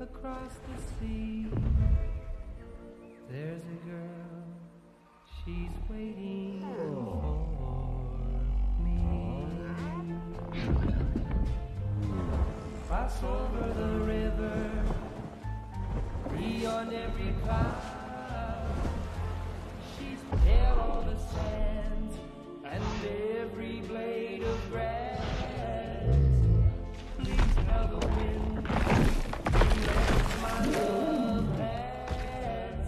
across the sea. There's a girl, she's waiting for me. Cross over the river, beyond every cloud. She's pale on the sands and every blade of grass. Please tell the wind to let my love pass.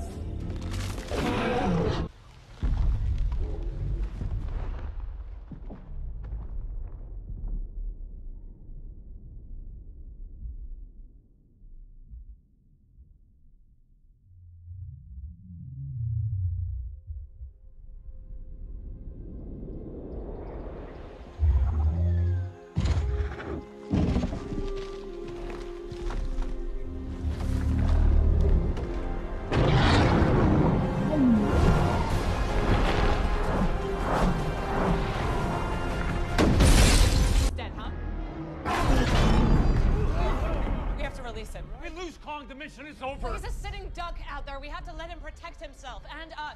We lose Kong, the mission is over. Well, he's a sitting duck out there. We have to let him protect himself and us.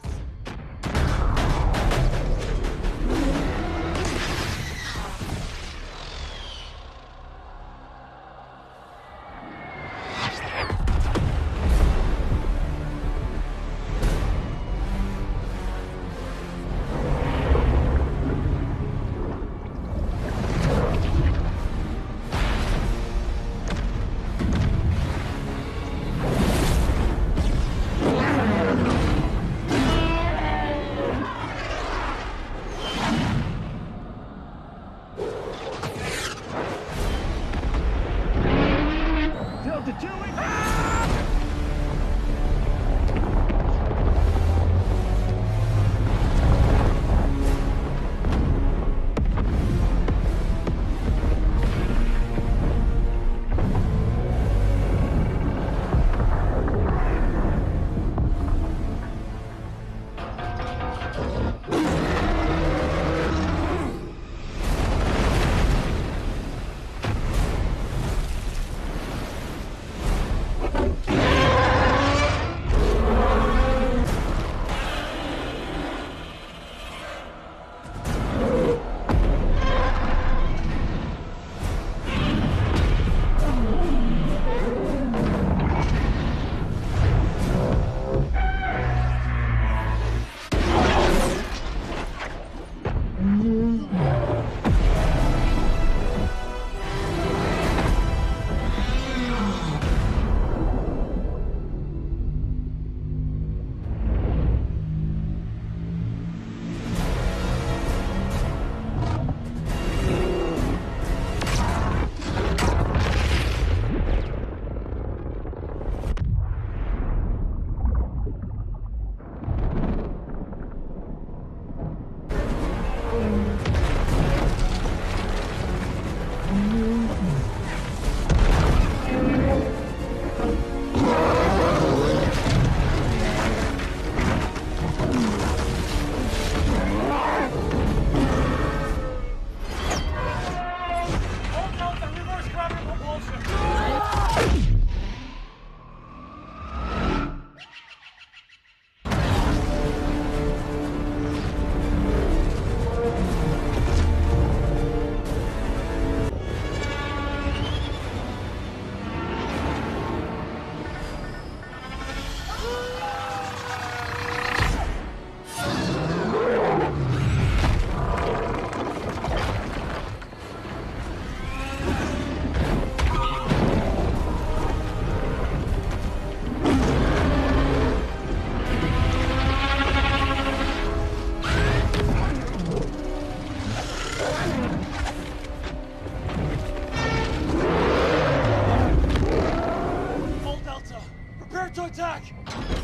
Full Delta, prepare to attack!